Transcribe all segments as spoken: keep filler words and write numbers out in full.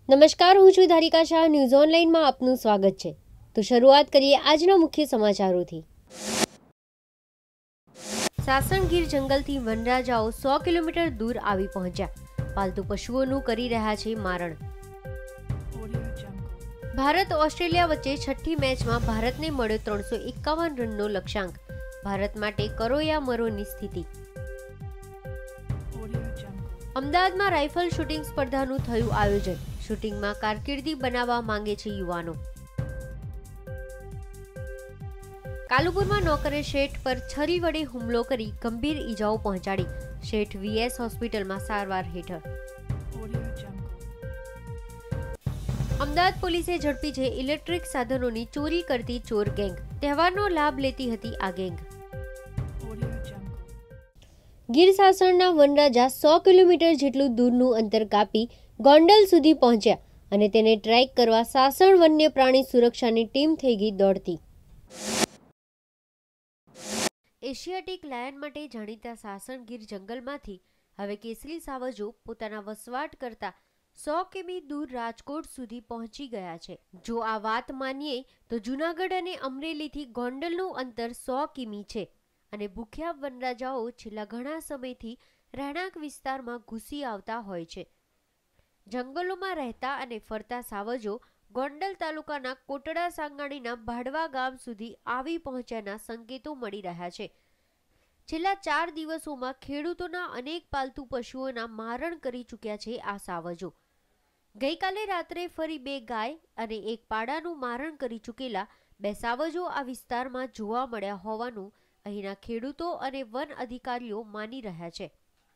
નમસ્કાર, હું છું ધારિકા શાહ. ન્યૂઝ ઓનલાઈનમાં આપનું સ્વાગત છે. તો શરૂઆત કરીએ આજના મુખ્ય સમાચારોથી. સાસણ ગીર જંગલથી વનરાજાઓ સો કિલોમીટર દૂર આવી પહોંચ્યા. પાલતુ પશુઓનું કરી રહ્યા છે મારણ. ભારત ઓસ્ટ્રેલિયા વચ્ચે છઠ્ઠી મેચમાં ભારતને મળ્યો ત્રણસો એકાવન રનનો લક્ષ્યાંક. ભારત માટે કરો યા મરોની સ્થિતિ. અમદાવાદમાં રાઇફલ શૂટિંગ સ્પર્ધાનું થયું આયોજન. શૂટિંગમાં કારકિર્દી બનાવવા માંગે છે યુવાનો. કાલુપુરમાં નોકરે શેઠ પર છરી વડે હુમલો કરી ગંભીર ઈજાઓ પહોંચાડી. શેઠ વીએસ હોસ્પિટલમાં સારવાર હેઠળ. અમદાવાદ પોલીસે ઝડપી છે ઇલેક્ટ્રિક સાધનોની ચોરી કરતી ચોર ગેંગ. તહેવારનો લાભ લેતી હતી આ ગેંગ. ગીર સાસણના વનરાજા સો કિલોમીટર જેટલું દૂરનું અંતર કાપી ગોંડલ સુધી પહોંચ્યા અને તેને ટ્રેક કરવા સાસણ વન્ય પ્રાણી સુરક્ષાની ટીમ થઈ ગઈ દોડતી. એશિયાટિક લાયન માટે જાણીતા સાસણ ગીર જંગલમાંથી હવે કેસરી સાવજો પોતાના વસવાટ કરતા સો કિમી દૂર રાજકોટ સુધી પહોંચી ગયા છે. જો આ વાત માનીએ તો જૂનાગઢ અને અમરેલીથી ગોંડલનું અંતર સો કિમી છે અને ભૂખ્યા વનરાજાઓ છેલ્લા ઘણા સમયથી રહેણાંક વિસ્તારમાં ઘૂસી આવતા હોય છે. જંગલોમાં રહેતા અને ફરતા સાવજો ગોંડલ તાલુકાના કોટડા સાંગાણીના ભાડવા ગામ સુધી આવી પહોંચ્યાના સંકેતો મળી રહ્યા છે. છેલ્લા ચાર દિવસોમાં ખેડૂતોના અનેક પાલતુ પશુઓના મારણ કરી ચૂક્યા છે આ સાવજો. ગઈકાલે રાત્રે ફરી બે ગાય અને એક પાડાનું મારણ કરી ચૂકેલા બે સાવજો આ વિસ્તારમાં જોવા મળ્યા હોવાનું અહીંના ખેડૂતો અને વન અધિકારીઓ માની રહ્યા છે.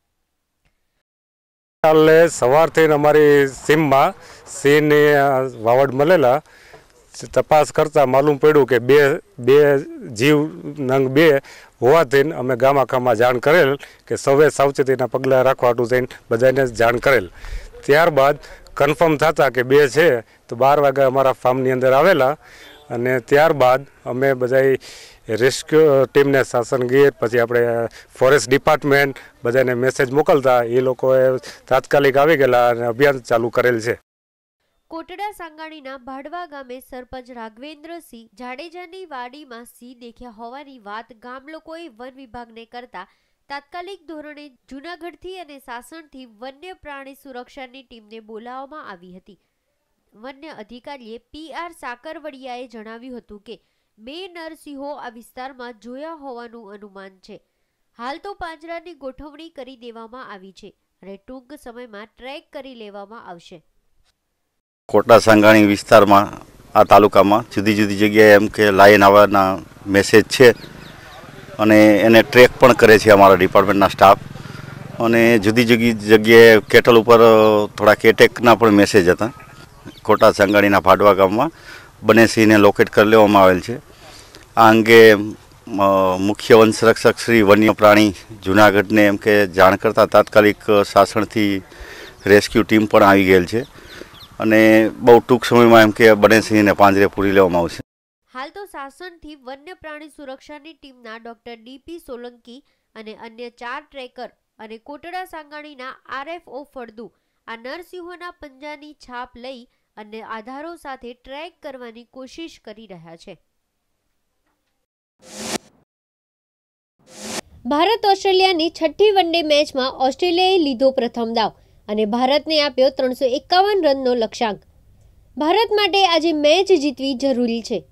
કાલે સવારથી અમારી સીમમાં સિંહની વાવડ મળેલા. તપાસ કરતા માલુમ પડ્યું કે બે બે જીવ નંગ બે હોવાથી અમે ગામ આખામાં જાણ કરેલ કે સૌએ સાવચેતીના પગલાં રાખવાનું થઈને બધાને જાણ કરેલ. ત્યારબાદ કન્ફર્મ થતા કે બે છે તો બાર વાગે અમારા ફાર્મની અંદર આવેલા અને ત્યારબાદ અમે બધા રેસ્ક્યુ ટીમને સાસણ ગીર પછી આપણે ફોરેસ્ટ ડિપાર્ટમેન્ટ બધાને મેસેજ મોકલતા એ લોકોએ તાત્કાલિક આવી ગયેલા અને અભિયાન ચાલુ કરેલ છે. કોટડા સાંગાણીના ભાડવા ગામે સરપંચ રાઘવેન્દ્રસિંહ જાડેજાની વાડીમાં સિંહ દેખ્યા હોવાની વાત ગામ લોકોએ વન વિભાગને કરતા તાત્કાલિક ધોરણે જૂનાગઢથી અને સાસણથી વન્ય પ્રાણી સુરક્ષાની ટીમને બોલાવવામાં આવી હતી. વન્ય અધિકારીએ પી આર સાકરવડિયાએ જણાવ્યું હતું કે બે નરસિંહો આ વિસ્તારમાં જોયા હોવાનું અનુમાન છે. હાલ તો પાંજરાની ગોઠવણી કરી દેવામાં આવી છે અને ટૂંક સમયમાં ટ્રેક કરી લેવામાં આવશે. કોટડા સાંગાણી વિસ્તારમાં આ તાલુકામાં જુદી જુદી જગ્યાએ એમ કે લાયન આવવાના મેસેજ છે અને એને ટ્રેક પણ કરે છે અમારા ડિપાર્ટમેન્ટના સ્ટાફ. અને જુદી જુદી જગ્યાએ કેટલ ઉપર થોડા એટેકના પણ મેસેજ હતા. કોટડા સાંગાણીના ભાડવા ગામમાં બંને સિંહને લોકેટ કરી લેવામાં આવેલ છે. આ અંગે મુખ્ય વન સંરક્ષક શ્રી વન્ય પ્રાણી જૂનાગઢને એમ કે જાણ કરતાં તાત્કાલિક સાસણથી રેસ્ક્યુ ટીમ પણ આવી ગયેલ છે અને બહુ ટૂંક સમયમાં એમ કે બંને સિંહને પાંજરે પૂરી લેવામાં આવશે. હાલ તો સાસણથી વન્ય પ્રાણી સુરક્ષાની ટીમના ડોક્ટર ડીપી સોલંકી અને અન્ય ચાર ટ્રેકર અને કોટડા સાંગાણીના આરએફઓ ફળદુ આ નરસિંહોના પંજાની છાપ લઈ અને આધારો સાથે ટ્રેક કરવાની કોશિશ કરી રહ્યા છે. ભારત ઓસ્ટ્રેલિયાની છઠ્ઠી વનડે મેચમાં ઓસ્ટ્રેલિયાએ લીધો પ્રથમ દાવ અને ભારતને આપ્યો ત્રણસો એકાવન રનનો લક્ષ્યાંક. ભારત માટે આજે મેચ જીતવી જરૂરી છે.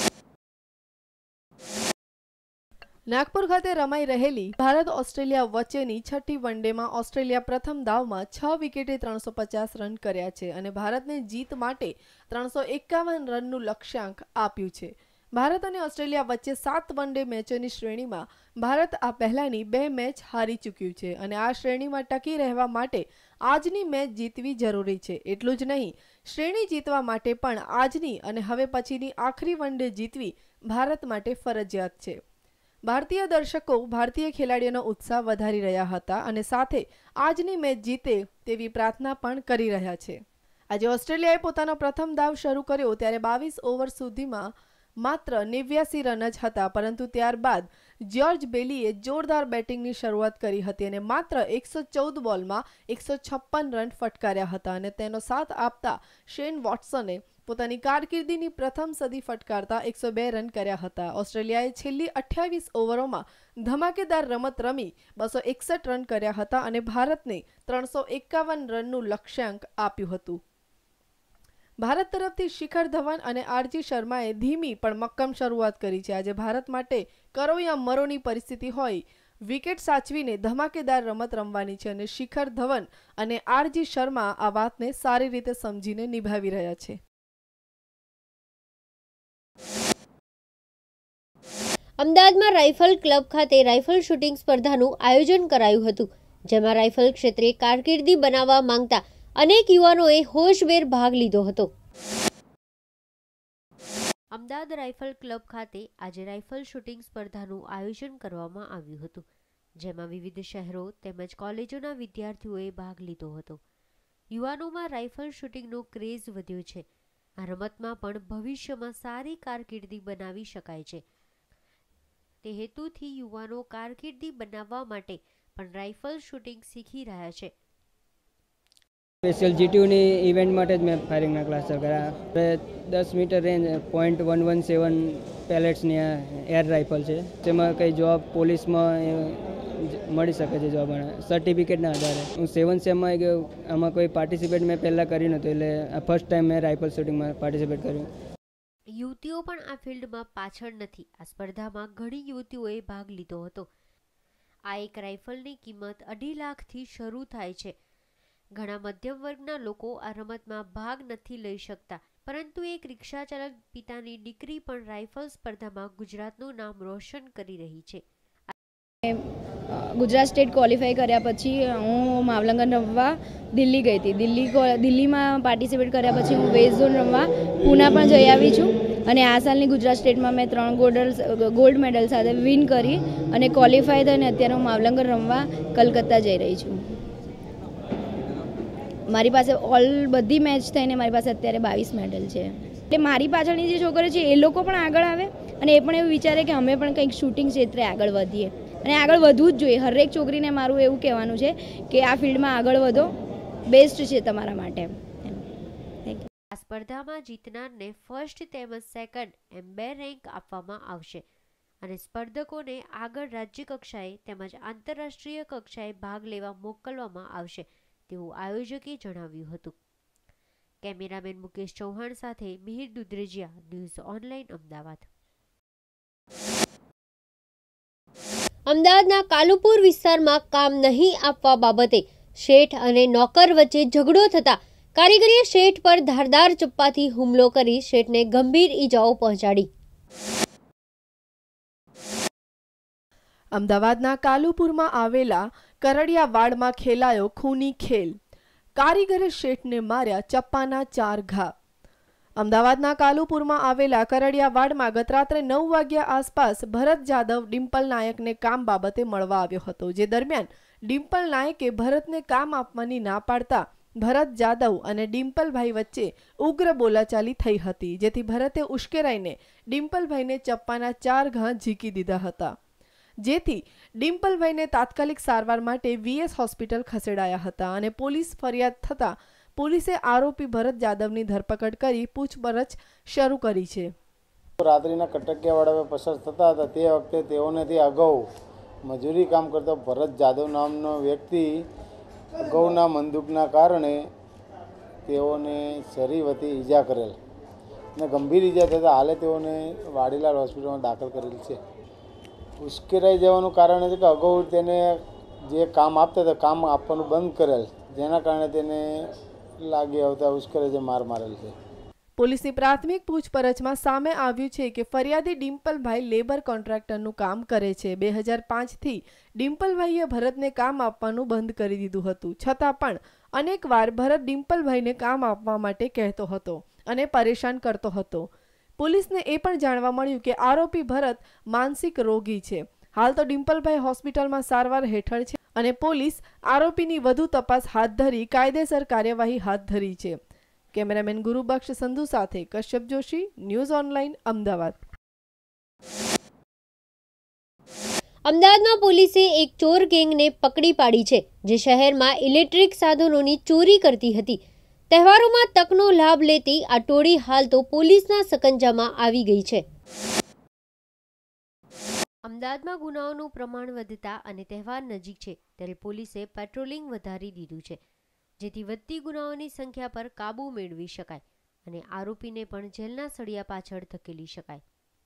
નાગપુર ખાતે રમાઈ રહેલી ભારત ઓસ્ટ્રેલિયા વચ્ચેની છઠ્ઠી વનડેમાં ઓસ્ટ્રેલિયા પ્રથમ દાવમાં છ વિકેટે ત્રણસો પચાસ રન કર્યા છે અને ભારતને જીત માટે ત્રણસો એકાવન રનનું લક્ષ્યાંક આપ્યું છે. ભારત અને ઓસ્ટ્રેલિયા વચ્ચે સાત વનડે મેચોની શ્રેણીમાં ભારત આ પહેલાની બે મેચ હારી ચૂક્યું છે અને આ શ્રેણીમાં ટકી રહેવા માટે આજની મેચ જીતવી જરૂરી છે. એટલું જ નહીં, શ્રેણી જીતવા માટે પણ આજની અને હવે પછીની આખરી વનડે જીતવી ભારત માટે ફરજિયાત છે. ભારતીય દર્શકો ભારતીય ખેલાડીઓનો ઉત્સાહ વધારી રહ્યા હતા અને સાથે આજની મેચ જીતે તેવી પ્રાર્થના પણ કરી રહ્યા છે. આજે ઓસ્ટ્રેલિયાએ પોતાનો પ્રથમ દાવ શરૂ કર્યો ત્યારે બાવીસ ઓવર સુધીમાં માત્ર નેવ્યાસી રન જ હતા, પરંતુ ત્યારબાદ જ્યોર્જ બેલીએ જોરદાર બેટિંગની શરૂઆત કરી હતી અને માત્ર એકસો ચૌદ બોલમાં એકસો છપ્પન રન ફટકાર્યા હતા અને તેનો સાથ આપતા શેન વોટસને પોતાની કારકિર્દીની પ્રથમ સદી ફટકારતા એકસો બે રન કર્યા હતા. ઓસ્ટ્રેલિયાએ છેલ્લી અઠ્યાવીસ ઓવરોમાં ધમાકેદાર રમત રમી બસો એકસઠ રન કર્યા હતા અને ભારતને ત્રણસો એકાવન રનનું લક્ષ્યાંક આપ્યું હતું. ભારત તરફથી શિખર ધવન અને આરજી શર્માએ ધીમી પણ મક્કમ શરૂઆત કરી છે. આજે ભારત માટે કરો યા મરોની પરિસ્થિતિ હોય, વિકેટ સાચવીને ધમાકેદાર રમત રમવાની છે અને શિખર ધવન અને આરજી શર્મા આ વાતને સારી રીતે સમજીને નિભાવી રહ્યા છે. અમદાવાદમાં રાઇફલ ક્લબ ખાતે રાઇફલ શૂટિંગ સ્પર્ધાનું આયોજન કરાયું હતું, જેમાં રાઇફલ ક્ષેત્રે કારકિર્દી બનાવવા માંગતા અનેક યુવાનોએ હોશભેર ભાગ લીધો હતો. અમદાવાદ રાઇફલ ક્લબ ખાતે આજે રાઇફલ શૂટિંગ સ્પર્ધાનું આયોજન કરવામાં આવ્યું હતું, જેમાં વિવિધ શહેરો તેમજ કોલેજોના વિદ્યાર્થીઓએ ભાગ લીધો હતો. યુવાનોમાં રાઇફલ શૂટિંગનો ક્રેઝ વધ્યો છે. આ રમતમાં પણ ભવિષ્યમાં સારી કારકિર્દી બનાવી શકાય છે. તે હેતુથી યુવાનો કારકિર્દી બનાવવા માટે પણ રાઇફલ શૂટિંગ શીખી રહ્યા છે. સ્પેશિયલ જીટીયુની ઇવેન્ટ માટે જ મેં ફાયરિંગના ક્લાસ કર્યા. દસ metre range point one one seven પેલેટ્સની એર રાઇફલ છે, જેમાં કંઈ જોબ પોલીસમાં મળી શકે છે, જોબ સર્ટિફિકેટના આધારે. હું સેવન સેમમાં ગયો, આમાં કોઈ પાર્ટિસિપેટ મેં પહેલાં કર્યું નહોતું, એટલે આ ફર્સ્ટ ટાઈમ મેં રાઇફલ શૂટિંગમાં પાર્ટિસિપેટ કર્યું. યુવતીઓ પણ આ ફિલ્ડમાં પાછળ નથી. આ સ્પર્ધામાં ઘણી યુવતીઓએ ભાગ લીધો હતો. આ એક રાઇફલની કિંમત અઢી લાખથી શરૂ થાય છે. ઘણા મધ્યમ વર્ગના લોકો આ રમતમાં ભાગ નથી લઈ શકતા, પરંતુ એક રિક્ષા ચાલક પિતાની દીકરી પણ રાઇફલ સ્પર્ધામાં ગુજરાતનું નામ રોશન કરી રહી છે. ગુજરાત સ્ટેટ ક્વોલિફાય કર્યા પછી હું માવલંગન રમવા દિલ્હી ગઈ હતી. દિલ્હી દિલ્હીમાં પાર્ટિસિપેટ કર્યા પછી હું વેસ્ટ ઝોન રમવા પૂના પણ જઈ આવી છું અને આ સાલની ગુજરાત સ્ટેટમાં મેં ત્રણ ગોલ્ડ ગોલ્ડ મેડલ સાથે વિન કરી અને ક્વોલિફાય થઈને અત્યારે હું માવલંગન રમવા કલકત્તા જઈ રહી છું. મારી પાસે ઓલ બધી મેચ થઈને મારી પાસે અત્યારે બાવીસ મેડલ છે. એટલે મારી પાછળની જે છોકરીઓ છે એ લોકો પણ આગળ આવે અને એ પણ એવું વિચારે કે અમે પણ કંઈક શૂટિંગ ક્ષેત્રે આગળ વધીએ અને આગળ વધવું જ જોઈએ. હરેક છોકરીને મારું એવું કહેવાનું છે કે આ ફિલ્ડમાં આગળ વધો, બેસ્ટ છે તમારા માટે. આ સ્પર્ધામાં જીતનારને ફર્સ્ટ તેમજ સેકન્ડ એમ બે રેન્ક આપવામાં આવશે અને સ્પર્ધકોને આગળ રાજ્ય કક્ષાએ તેમજ આંતરરાષ્ટ્રીય કક્ષાએ ભાગ લેવા મોકલવામાં આવશે તેવું આયોજકે જણાવ્યું હતું. કેમેરામેન મુકેશ ચૌહાણ સાથે મિહિર દુધરેજિયા, ન્યૂઝ ઓનલાઈન, અમદાવાદ. અમદાવાદના કાલુપુર વિસ્તારમાં કામ નહીં આપવા બાબતે શેઠ અને નોકર વચ્ચે ઝઘડો થતા કારીગરીએ શેઠ પર ધારદાર ચપ્પાથી હુમલો કરી શેઠને ગંભીર ઈજાઓ પહોંચાડી. અમદાવાદના કાલુપુરમાં આવેલા કરડિયાવાડમાં ખેલાયો ખૂની ખેલ. કારીગરે શેઠને માર્યા ચપ્પાના ચાર ઘા. અમદાવાદના કાલુપુરમાં આવેલા કરડિયાવાડમાં ગત રાત્રે નવ વાગ્યા આસપાસ ભરત જાદવ ડિમ્પલ નાયકને કામ બાબતે મળવા આવ્યો હતો. જે દરમિયાન ડિમ્પલ નાયકે ભરતને કામ આપવાની ના પાડતા ભરત જાદવ અને ડિમ્પલભાઈ વચ્ચે ઉગ્ર બોલાચાલી થઈ હતી, જેથી ભરતે ઉશ્કેરાઈને ડિમ્પલભાઈને ચપ્પાના ચાર ઘા ઝીકી દીધા હતા, જેથી ડિમ્પલભાઈને તાત્કાલિક સારવાર માટે વીએસ હોસ્પિટલ ખસેડાયા હતા અને પોલીસ ફરિયાદ થતાં પોલીસે આરોપી ભરત જાદવની ધરપકડ કરી પૂછપરછ શરૂ કરી છે. રાત્રિના કટકિયાવાડા પસાર થતા હતા તે વખતે તેઓનેથી અગાઉ મજૂરી કામ કરતો ભરત જાદવ નામનો વ્યક્તિ અગાઉના બંદૂકના કારણે તેઓને શરીર વતી ઈજા કરેલ અને ગંભીર ઈજા થતાં હાલે તેઓને વાડીલાલ હોસ્પિટલમાં દાખલ કરેલ છે. ઉશ્કેરાઈ જવાનું કારણ છે કે અગાઉ તેને જે કામ આપતા હતા કામ આપવાનું બંધ કરેલ, જેના કારણે તેને લાગી આવતા ઉશ્કેરાઈ માર મારેલ છે. પોલીસની પ્રાથમિક પૂછપરછમાં સામે આવ્યું છે કે ફરિયાદી ડિમ્પલભાઈ લેબર કોન્ટ્રાક્ટરનું કામ કરે છે. બે હજાર પાંચથી ડિમ્પલભાઈએ ભરતને કામ આપવાનું બંધ કરી દીધું હતું, છતાં પણ અનેકવાર ભરત ડિમ્પલભાઈને કામ આપવા માટે કહેતો હતો અને પરેશાન કરતો હતો. પોલીસને એ પણ જાણવા મળ્યું કે આરોપી ભરત માનસિક રોગી છે. હાલ તો ડિમ્પલભાઈ હોસ્પિટલમાં સારવાર હેઠળ છે અને પોલીસ આરોપીની વધુ તપાસ હાથ ધરી કાયદેસર કાર્યવાહી હાથ ધરી છે. કેમેરામેન ગુરુબક્ષ સંધુ સાથે કશ્યપ જોશી, ન્યૂઝ ઓનલાઈન, અમદાવાદ. અમદાવાદમાં પોલીસે એક ચોર ગેંગને પકડી પાડી છે, જે શહેરમાં ઇલેક્ટ્રિક સાધનોની ચોરી કરતી હતી. તહેવારોમાં તકનો લાભ લેતી આ ટોળી હાલ તો પોલીસના સકંજામાં આવી ગઈ છે. અમદાવાદમાં ગુનાઓનું પ્રમાણ વધતા અને તહેવાર નજીક છે ત્યારે પોલીસે પેટ્રોલિંગ વધારી દીધું છે, જેથી વધતી ગુનાઓની સંખ્યા પર કાબૂ મેળવી શકાય અને આરોપીને પણ જેલના સળિયા પાછળ ધકેલી શકાય.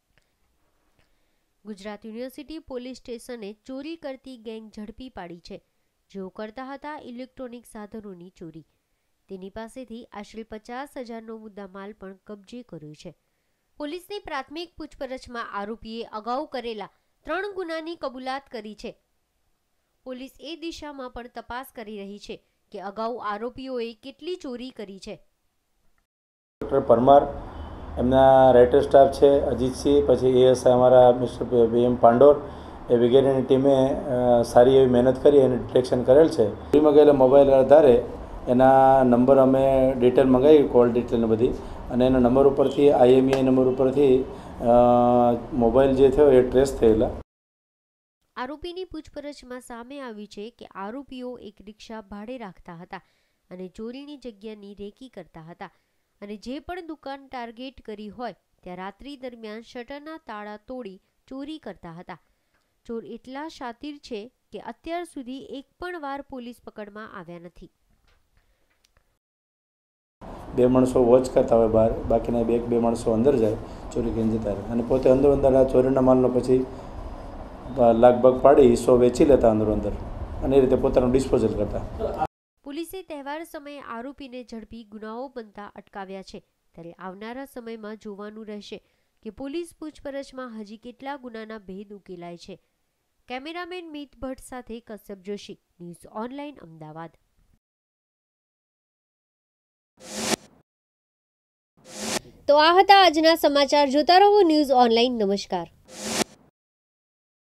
ગુજરાત યુનિવર્સિટી પોલીસ સ્ટેશને ચોરી કરતી ગેંગ ઝડપી પાડી છે, જેઓ કરતા હતા ઇલેક્ટ્રોનિક સાધનોની ચોરી. તેની પાસેથી આશરે પચાસ હજારનો મુદ્દામાલ પણ કબજે કર્યો છે. પોલીસની પ્રાથમિક પૂછપરછમાં આરોપીએ અગાઉ કરેલા ત્રણ ગુનાની કબૂલાત કરી છે. પોલીસ એ દિશામાં પણ તપાસ કરી રહી છે કે અગાઉ આરોપીઓએ કેટલી ચોરી કરી છે. ડૉક્ટર પરમાર, એમના રાઇટર સ્ટાફ છે અજીતસિંહ, પછી એએસઆઈ અમારા મિસ્ટર બી એમ પાંડોર, એ વગેરેની ટીમે સારી એવી મહેનત કરી અને ડિટેક્શન કરેલ છે. ચોરીમાં ગયેલા મોબાઈલ આધારે એના નંબર અમે ડિટેલ મંગાવી, કોલ ડિટેલને બધી, અને એના નંબર ઉપરથી આઈએમઈઆઈ નંબર ઉપરથી મોબાઈલ જે થયો એ ટ્રેસ થયેલા. આરોપીની પૂછપરછમાં સામે આવ્યું છે કે આરોપીઓ એક રિક્ષા ભાડે રાખતા હતા અને ચોરીની જગ્યાની રેકી કરતા હતા અને જે પણ દુકાન ટાર્ગેટ કરી હોય ત્યાં રાત્રિ દરમિયાન શટરના તાળા તોડી ચોરી કરતા હતા. ચોર એટલા શાતિર છે કે અત્યાર સુધી એક પણ વાર પોલીસ પકડમાં આવ્યા નથી. બે માણસો વોચ કરતા હોય બહાર, બાકીના બે બે માણસો અંદર જાય, ચોરી કરીને જતા રહે, અને પોતે અંદર અંદર આ ચોરીના માલનો પછી લાગભાગ પાડી હિસ્સો વેચી લેતા અંદર અંદર, અને એ રીતે પોતાનું ડિસ્પોઝલ કરતા. પોલીસે તહેવાર સમયે આરોપીને ઝડપી ગુનાઓ બનતા અટકાવ્યા છે, ત્યારે આવનારા સમયમાં જોવાનું રહેશે કે પોલીસ પૂછપરછમાં હજી કેટલા ગુનાના ભેદ ઉકેલાય છે. કેમેરામેન મિત ભટ્ટ સાથે કશ્યપ જોશી, ન્યૂઝ ઓનલાઈન, અમદાવાદ. તો આ હતા આજના સમાચાર. જોતા રહો ન્યૂઝ ઓનલાઈન. નમસ્કાર.